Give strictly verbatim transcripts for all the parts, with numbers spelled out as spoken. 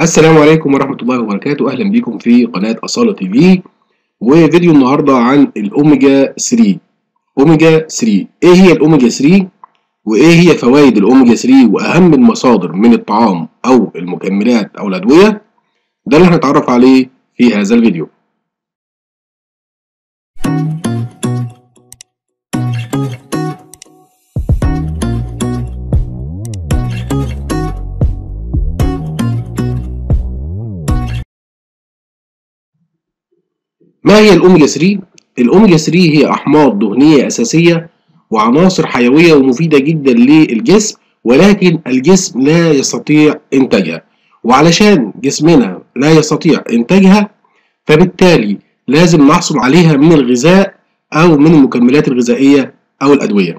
السلام عليكم ورحمة الله وبركاته. أهلا بكم في قناة أصالة تي في، وفيديو النهاردة عن الأوميجا ثلاثة. أوميجا ثلاثة، إيه هي الأوميجا ثلاثة؟ وإيه هي فوائد الأوميجا ثلاثة وأهم المصادر من الطعام أو المكملات أو الأدوية؟ ده اللي هنتعرف عليه في هذا الفيديو. ما هي الأوميجا ثلاثة؟ الأوميجا ثلاثة هي أحماض دهنية أساسية وعناصر حيوية ومفيدة جدا للجسم، ولكن الجسم لا يستطيع إنتاجها، وعلشان جسمنا لا يستطيع إنتاجها فبالتالي لازم نحصل عليها من الغذاء أو من المكملات الغذائية أو الأدوية.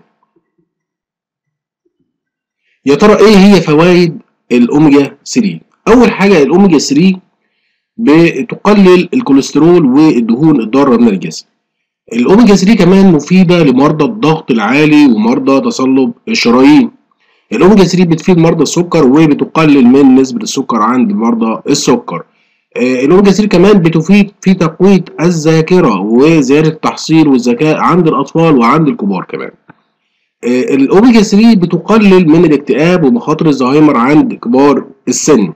يا ترى إيه هي فوائد الأوميجا ثلاثة؟ أول حاجة الأوميجا ثلاثة بتقلل الكوليسترول والدهون الضارة من الجسم. الأوميجا ثلاثة كمان مفيدة لمرضى الضغط العالي ومرضى تصلب الشرايين. الأوميجا ثلاثة بتفيد مرضى السكر وبتقلل من نسبة السكر عند مرضى السكر. الأوميجا ثلاثة كمان بتفيد في تقوية الذاكرة وزيادة التحصيل والذكاء عند الأطفال وعند الكبار كمان. الأوميجا ثلاثة بتقلل من الاكتئاب ومخاطر الزهايمر عند كبار السن.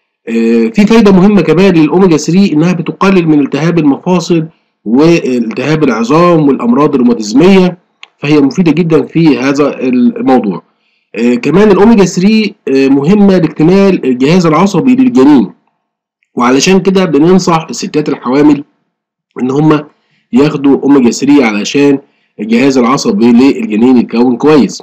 في فايدة مهمة كمان للأوميجا ثلاثة إنها بتقلل من التهاب المفاصل والتهاب العظام والأمراض الروماتيزمية، فهي مفيدة جدا في هذا الموضوع. كمان الأوميجا ثلاثة مهمة لاكتمال الجهاز العصبي للجنين، وعلشان كده بننصح الستات الحوامل إن هم ياخدوا أوميجا ثلاثة علشان الجهاز العصبي للجنين يتكون كويس.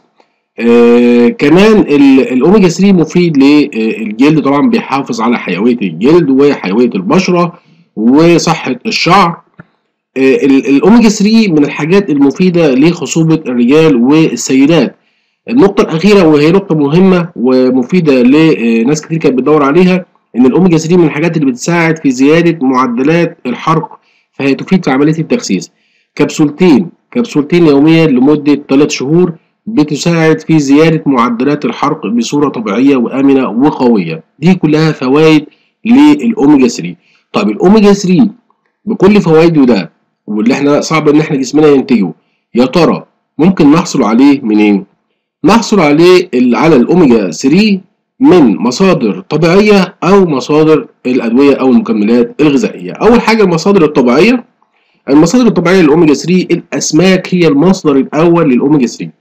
آه كمان الأوميجا ثلاثة مفيد للجلد، طبعا بيحافظ على حيوية الجلد وحيوية البشرة وصحة الشعر. آه الأوميجا ثلاثة من الحاجات المفيدة لخصوبة الرجال والسيدات. النقطة الأخيرة وهي نقطة مهمة ومفيدة لناس كتير كانت بتدور عليها، إن الأوميجا ثلاثة من الحاجات اللي بتساعد في زيادة معدلات الحرق، فهي تفيد في عملية التخسيس. كبسولتين كبسولتين يوميا لمدة ثلاث شهور بتساعد في زيادة معدلات الحرق بصورة طبيعية وآمنة وقوية. دي كلها فوائد للأوميجا ثلاثة. طيب الأوميجا ثلاثة بكل فوائده ده واللي احنا صعب ان احنا جسمنا ينتجه، يا ترى ممكن نحصل عليه منين؟ نحصل عليه على الأوميجا ثلاثة من مصادر طبيعية أو مصادر الأدوية أو المكملات الغذائية. أول حاجة المصادر الطبيعية. المصادر الطبيعية للأوميجا ثلاثة الأسماك هي المصدر الأول للأوميجا ثلاثة.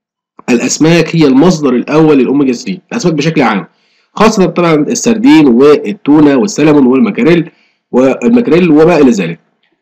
الأسماك هي المصدر الأول للأوميجا ثلاثة، الأسماك بشكل عام، خاصة طبعا السردين والتونة والسلمون والمكاريل والمكاريل وما إلى ذلك.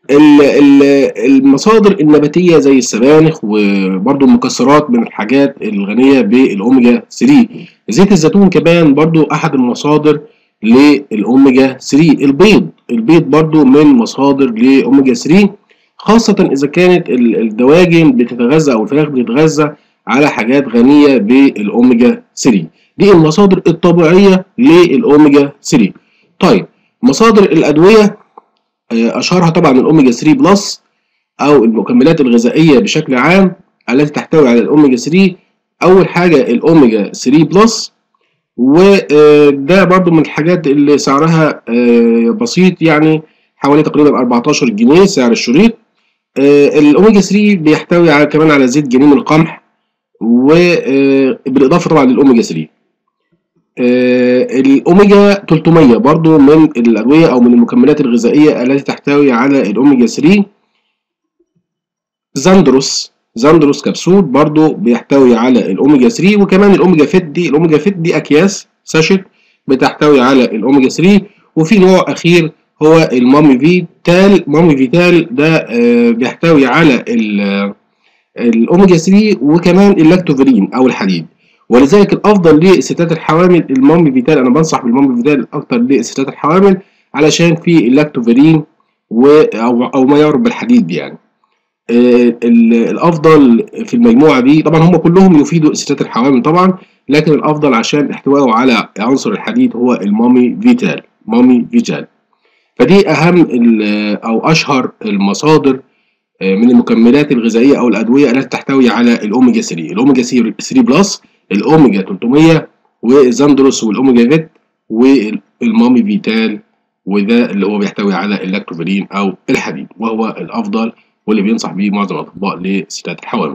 المصادر النباتية زي السبانخ وبرضو المكسرات من الحاجات الغنية بالأوميجا ثلاثة. زيت الزيتون كمان برضو أحد المصادر للأوميجا ثلاثة. البيض البيض برضو من مصادر لأوميجا ثلاثة، خاصة إذا كانت الدواجن بتتغذى أو الفراخ بتتغذى على حاجات غنية بالأوميجا ثلاثة. دي المصادر الطبيعية للأوميجا ثلاثة. طيب مصادر الأدوية أشهرها طبعا الأوميجا ثلاثة بلس أو المكملات الغذائية بشكل عام التي تحتوي على الأوميجا ثلاثة. أول حاجة الأوميجا ثلاثة بلس، وده برضو من الحاجات اللي سعرها بسيط، يعني حوالي تقريبا أربعتاشر جنيه سعر الشريط. الأوميجا ثلاثة بيحتوي على كمان على زيت جنين القمح، وبالإضافة طبعا للأوميجا ثلاثة. الأوميجا ثلاثمية برضو من الأدوية أو من المكملات الغذائية التي تحتوي على الأوميجا ثلاثة. زاندروس زاندروس كبسول برضو بيحتوي على الأوميجا ثلاثة، وكمان الأوميجا فيت دي الأوميجا فيت دي أكياس ساشت بتحتوي على الأوميجا ثلاثة. وفي نوع أخير هو المامي فيتال. مامي فيتال ده بيحتوي على الأوميجا ثلاثة وكمان اللاكتوفيرين أو الحديد، ولذلك الأفضل للستات الحوامل المامي فيتال. أنا بنصح بالمامي فيتال أكتر للستات الحوامل علشان في اللاكتوفيرين أو أو ما يعرف بالحديد يعني. الأفضل في المجموعة دي طبعا هم كلهم يفيدوا الستات الحوامل طبعا، لكن الأفضل عشان احتوائه على عنصر الحديد هو المامي فيتال. مامي فيتال فدي أهم أو أشهر المصادر من المكملات الغذائية أو الأدوية التي تحتوي على الأوميجا ثلاثة. الأوميجا ثلاثة بلس، الأوميجا ثلاثمية، والزاندروس والأوميجا فيت المامي فيتال، وده اللي هو بيحتوي على اللاكتوفيرين او الحديد، وهو الافضل واللي بينصح بيه معظم الاطباء لستات الحوامل.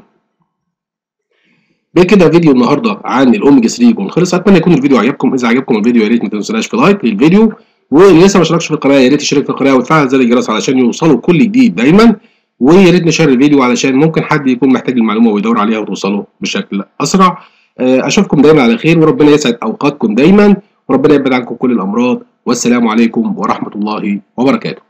بكده فيديو النهارده عن الاوميجا ثلاثة يكون خلص. اتمنى يكون الفيديو عجبكم. اذا عجبكم الفيديو يا ريت ما تنسوناش في لايك للفيديو، واللي لسه ما اشتركش في القناه يا ريت يشترك في القناه ويفعل زر الجرس علشان يوصلوا كل جديد دايما، ويا ريت نشير الفيديو علشان ممكن حد يكون محتاج المعلومه ويدور عليها وتوصله بشكل اسرع. اشوفكم دايما على خير، وربنا يسعد اوقاتكم دايما، وربنا يبعد عنكم كل الامراض، والسلام عليكم ورحمه الله وبركاته.